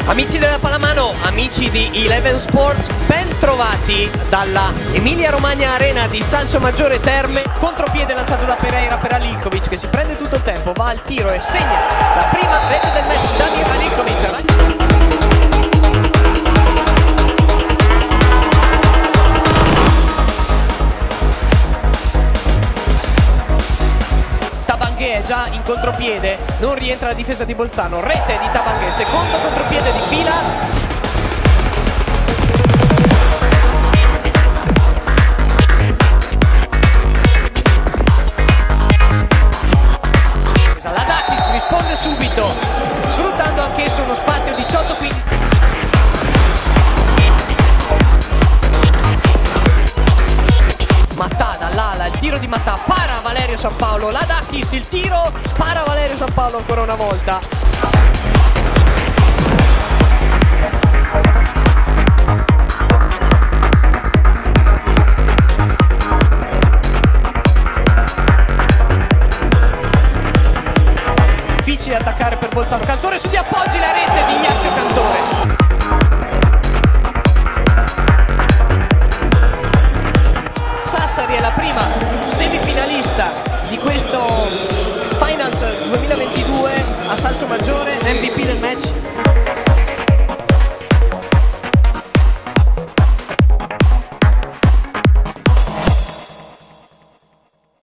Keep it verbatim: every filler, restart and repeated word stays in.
Amici della pallamano, amici di Eleven Sports, ben trovati dalla Emilia Romagna Arena di Salsomaggiore Terme. Contropiede lanciato da Pereira per Halilkovic, che si prende tutto il tempo, va al tiro e segna la prima rete del match. Damir Halilkovic. Tabanghe è già in contropiede, non rientra la difesa di Bolzano, rete di Tabanghe, secondo contropiede di fila. Ladakis risponde subito, sfruttando anch'esso uno spazio diciotto quindici. Mattà dall'ala, il tiro di Mattà, para Valerio Sampaolo, Ladakis il tiro, para Valerio Sampaolo ancora una volta. Difficile attaccare per Bolzano, Cantore su di appoggi, la rete di Ignazio Cantore. Sassari è la prima semifinalista di questo Finals duemilaventidue a Salsomaggiore, M V P del match.